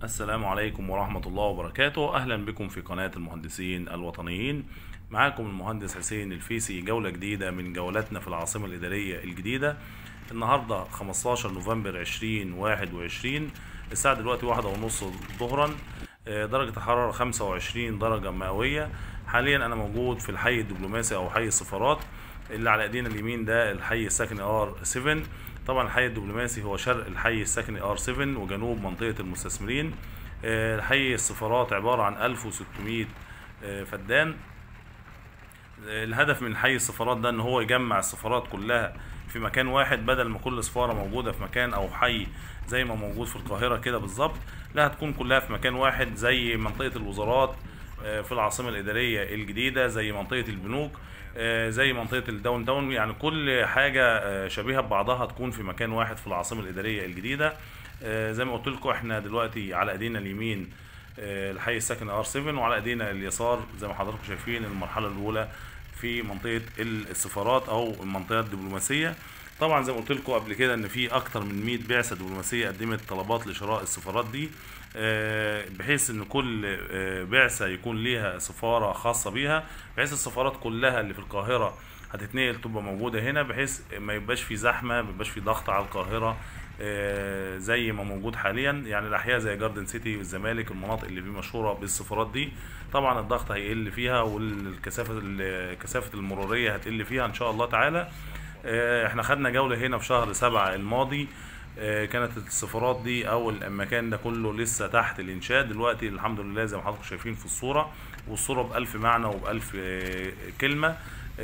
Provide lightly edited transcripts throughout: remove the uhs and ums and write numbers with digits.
السلام عليكم ورحمة الله وبركاته. أهلا بكم في قناة المهندسين الوطنيين. معاكم المهندس حسين الفيسي، جولة جديدة من جولاتنا في العاصمة الإدارية الجديدة. النهاردة 15 نوفمبر 2021، الساعة دلوقتي 1:30 ظهرا. درجة الحرارة 25 درجة مئوية. حاليا أنا موجود في الحي الدبلوماسي أو حي السفارات، اللي على ايدينا اليمين ده الحي السكني R7. طبعا الحي الدبلوماسي هو شرق الحي السكني R7 وجنوب منطقة المستثمرين. الحي السفارات عبارة عن 1600 فدان. الهدف من حي السفارات ده ان هو يجمع السفارات كلها في مكان واحد، بدل ما كل سفارة موجودة في مكان او حي زي ما موجود في القاهرة كده بالظبط. لا، هتكون كلها في مكان واحد، زي منطقة الوزارات في العاصمة الإدارية الجديدة، زي منطقة البنوك، زي منطقة الداون تاون. يعني كل حاجة شبيهة ببعضها تكون في مكان واحد في العاصمة الإدارية الجديدة. زي ما قلت لكم، احنا دلوقتي على ايدينا اليمين الحي السكني R7، وعلى ايدينا اليسار زي ما حضراتكم شايفين المرحلة الأولى في منطقة السفارات أو المنطقة الدبلوماسية. طبعا زي ما قلت لكم قبل كده ان في اكتر من 100 بعثة دبلوماسية قدمت طلبات لشراء السفارات دي، بحيث ان كل بعثة يكون ليها سفارة خاصة بيها، بحيث السفارات كلها اللي في القاهرة هتتنقل تبقى موجودة هنا، بحيث ما يبقاش في زحمة، ما يبقاش في ضغط على القاهرة زي ما موجود حاليا. يعني الاحياء زي جاردن سيتي والزمالك، المناطق اللي فيه مشهورة بالسفارات دي، طبعا الضغط هيقل فيها والكثافة المرورية هتقل فيها ان شاء الله تعالى. احنا خدنا جولة هنا في شهر 7 الماضي. كانت السفارات دي او المكان ده كله لسه تحت الانشاء. دلوقتي الحمد لله زي ما حضراتكم شايفين في الصورة، والصورة بألف معنى وبألف كلمة.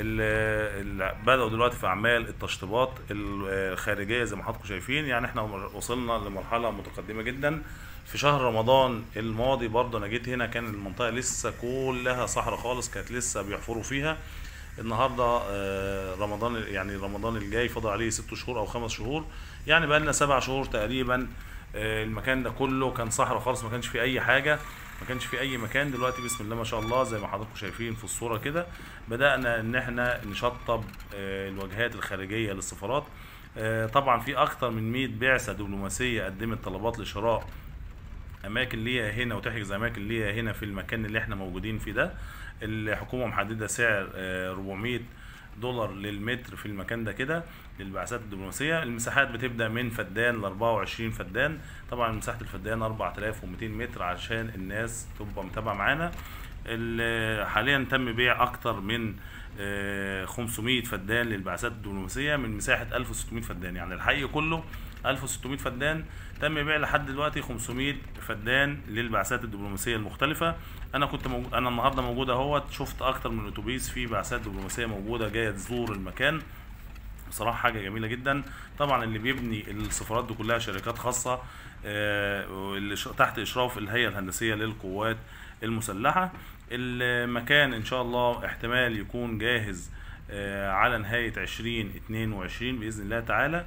بدأوا دلوقتي في أعمال التشطيبات الخارجية زي ما حضراتكم شايفين. يعني احنا وصلنا لمرحلة متقدمة جدا. في شهر رمضان الماضي برضه انا جيت هنا، كان المنطقة لسه كلها صحراء خالص، كانت لسه بيحفروا فيها. النهارده رمضان، يعني رمضان الجاي فاضل عليه 6 شهور او 5 شهور، يعني بقى لنا 7 شهور تقريبا. المكان ده كله كان صحراء خالص، ما كانش فيه اي حاجه، ما كانش فيه اي مكان. دلوقتي بسم الله ما شاء الله زي ما حضراتكم شايفين في الصوره كده، بدانا ان احنا نشطب الواجهات الخارجيه للسفارات. طبعا في اكتر من 100 بعثه دبلوماسيه قدمت طلبات لشراء اماكن ليها هنا وتحجز اماكن ليها هنا في المكان اللي احنا موجودين فيه ده. الحكومه محدده سعر 400 دولار للمتر في المكان ده كده للبعثات الدبلوماسيه. المساحات بتبدا من فدان ل 24 فدان. طبعا مساحه الفدان 4200 متر عشان الناس تبقى متابعه معانا. حاليا تم بيع اكتر من 500 فدان للبعثات الدبلوماسيه من مساحه 1600 فدان. يعني الحي كله 1600 فدان، تم بيع لحد دلوقتي 500 فدان للبعثات الدبلوماسيه المختلفه. انا النهارده موجود اهوت، شفت اكتر من اتوبيس فيه بعثات دبلوماسيه موجوده جايه تزور المكان. بصراحه حاجه جميله جدا. طبعا اللي بيبني السفارات دي كلها شركات خاصه اللي تحت اشراف الهيئه الهندسيه للقوات المسلحه. المكان ان شاء الله احتمال يكون جاهز على نهايه 2022 باذن الله تعالى.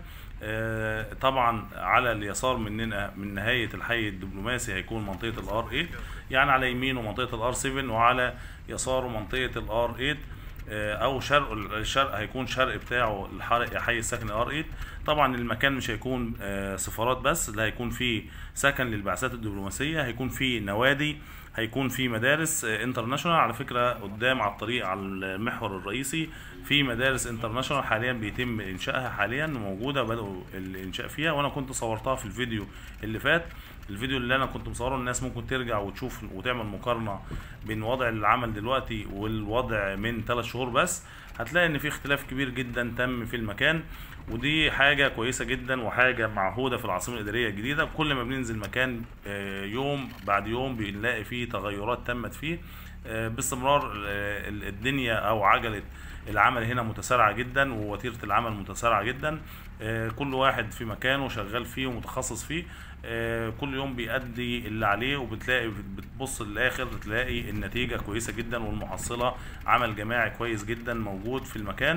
طبعا على اليسار مننا من نهايه الحي الدبلوماسي هيكون منطقه الR8، يعني على يمينه منطقه الR7 وعلى يساره منطقه الR8. او الشرق هيكون شرق بتاعه الحي السكني R8. طبعا المكان مش هيكون سفارات بس، لا، هيكون فيه سكن للبعثات الدبلوماسيه، هيكون فيه نوادي، هيكون في مدارس انترناشونال. على فكره قدام على الطريق على المحور الرئيسي في مدارس انترناشونال حاليا بيتم انشائها، حاليا موجوده، بدأوا الانشاء فيها، وانا كنت صورتها في الفيديو اللي فات. الفيديو اللي انا كنت مصوره الناس ممكن ترجع وتشوف وتعمل مقارنه بين وضع العمل دلوقتي والوضع من 3 شهور بس. هتلاقي ان في اختلاف كبير جدا تم في المكان، ودي حاجة كويسة جدا وحاجة معهودة في العاصمة الإدارية الجديدة. كل ما بننزل مكان يوم بعد يوم بنلاقي فيه تغيرات تمت فيه باستمرار. الدنيا أو عجلة العمل هنا متسارعة جدا، ووتيرة العمل متسارعة جدا. كل واحد في مكانه شغال فيه ومتخصص فيه. كل يوم بيأدي اللي عليه، وبتلاقي بتبص للآخر تلاقي النتيجة كويسة جدا، والمحصلة عمل جماعي كويس جدا موجود في المكان.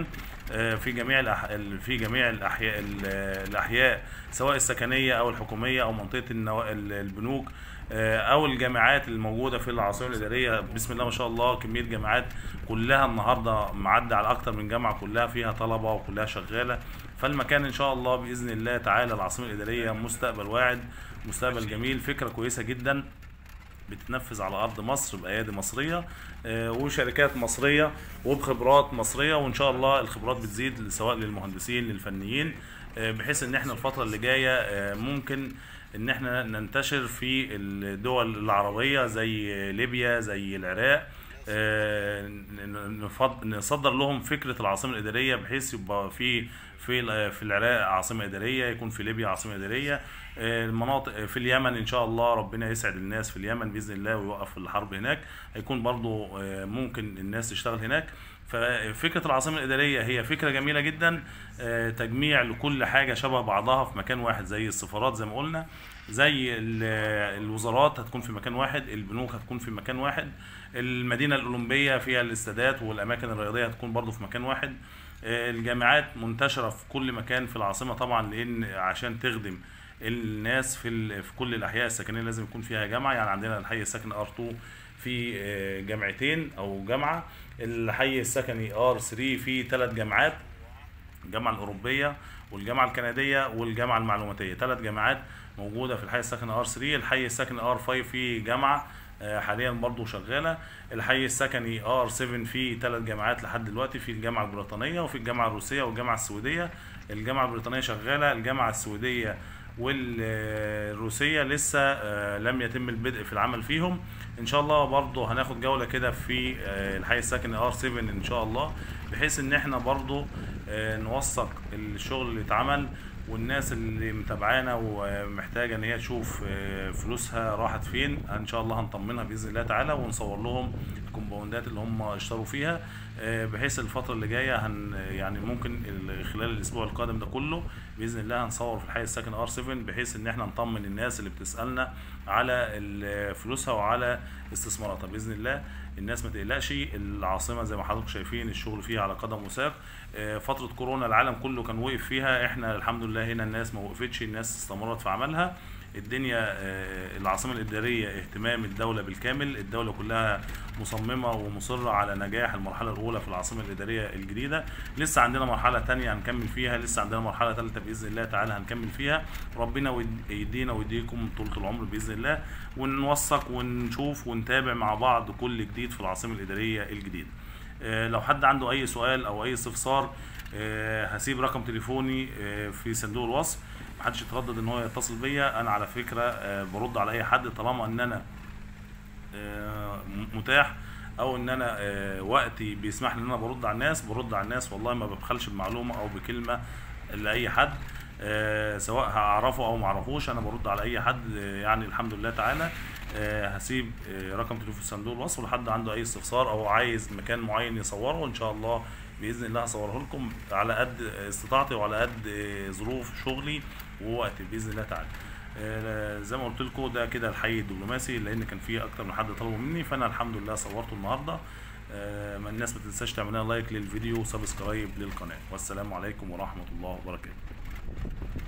في جميع الأحياء سواء السكنية أو الحكومية أو منطقة البنوك. او الجامعات الموجوده في العاصمه الاداريه. بسم الله ما شاء الله، كميه جامعات كلها النهارده معدي على اكتر من جامعه، كلها فيها طلبه وكلها شغاله. فالمكان ان شاء الله باذن الله تعالى العاصمه الاداريه مستقبل واعد، مستقبل جميل، فكره كويسه جدا بتتنفذ على ارض مصر بايادي مصريه وشركات مصريه وبخبرات مصريه، وان شاء الله الخبرات بتزيد سواء للمهندسين للفنيين، بحيث ان احنا الفتره اللي جايه ممكن ان احنا ننتشر في الدول العربيه زي ليبيا زي العراق، نصدر لهم فكره العاصمه الاداريه، بحيث يبقى في العراق عاصمه اداريه، يكون في ليبيا عاصمه اداريه، المناطق في اليمن ان شاء الله ربنا يسعد الناس في اليمن باذن الله ويوقف الحرب هناك، هيكون برضو ممكن الناس تشتغل هناك. ففكره العاصمه الاداريه هي فكره جميله جدا، تجميع لكل حاجه شبه بعضها في مكان واحد، زي السفارات زي ما قلنا، زي الوزارات هتكون في مكان واحد، البنوك هتكون في مكان واحد، المدينه الاولمبيه فيها الاستادات والاماكن الرياضيه هتكون برضو في مكان واحد، الجامعات منتشره في كل مكان في العاصمه طبعا، لان عشان تخدم الناس في كل الاحياء السكنيه لازم يكون فيها جامعه. يعني عندنا الحي السكني ار2 في جامعتين او جامعه، الحي السكني ار3 في 3 جامعات، الجامعه الاوروبيه والجامعه الكنديه والجامعه المعلوماتيه، 3 جامعات موجوده في الحي السكني ار3. الحي السكني ار5 في جامعه حاليا برضو شغاله. الحي السكني ار7 فيه 3 جامعات لحد دلوقتي، في الجامعه البريطانيه وفي الجامعه الروسيه والجامعه السويديه. الجامعه البريطانيه شغاله، الجامعه السويديه والروسيه لسه لم يتم البدء في العمل فيهم. ان شاء الله برضو هناخد جوله كده في الحي السكني ار7 ان شاء الله، بحيث ان احنا برضو نوثق الشغل اللي اتعمل، والناس اللي متابعانا ومحتاجه ان هي تشوف فلوسها راحت فين ان شاء الله هنطمنها باذن الله تعالى، ونصور لهم الكومباوندات اللي هم اشتروا فيها، بحيث الفتره اللي جايه يعني ممكن خلال الاسبوع القادم ده كله باذن الله هنصور في الحي السكني ار7، بحيث ان احنا نطمن الناس اللي بتسالنا على فلوسها وعلى استثماراتها. باذن الله الناس ما تقلقش، العاصمه زي ما حضراتكم شايفين الشغل فيها على قدم وساق. فتره كورونا العالم كله كان وقف فيها، احنا الحمد لله هنا الناس ما وقفتش، الناس استمرت في عملها. الدنيا العاصمه الاداريه اهتمام الدوله بالكامل، الدوله كلها مصممه ومصره على نجاح المرحله الاولى في العاصمه الاداريه الجديده. لسه عندنا مرحله ثانيه هنكمل فيها، لسه عندنا مرحله ثالثه باذن الله تعالى هنكمل فيها، ربنا يدينا ويديكم طولة العمر باذن الله، ونوثق ونشوف ونتابع مع بعض كل جديد في العاصمه الاداريه الجديده. لو حد عنده اي سؤال او اي استفسار هسيب رقم تليفوني في صندوق الوصف، محدش يتردد ان هو يتصل بيا. انا على فكره برد على اي حد طالما ان انا متاح، او ان انا وقتي بيسمح لي ان انا برد على الناس، والله ما ببخلش بمعلومه او بكلمه لاي حد، سواء هعرفه او ما اعرفوش، انا برد على اي حد يعني الحمد لله تعالى. هسيب رقم تليفون في صندوق الوصف، لو حد عنده اي استفسار او عايز مكان معين يصوره ان شاء الله باذن الله هصوره لكم على قد استطاعتي وعلى قد ظروف شغلي ووقتي باذن الله تعالى. زي ما قلت لكم ده كده الحي الدبلوماسي، لان كان فيه اكتر من حد طلبوا مني، فانا الحمد لله صورته النهارده. الناس ما تنساش تعمل لنا لايك للفيديو وسبسكرايب للقناه، والسلام عليكم ورحمه الله وبركاته.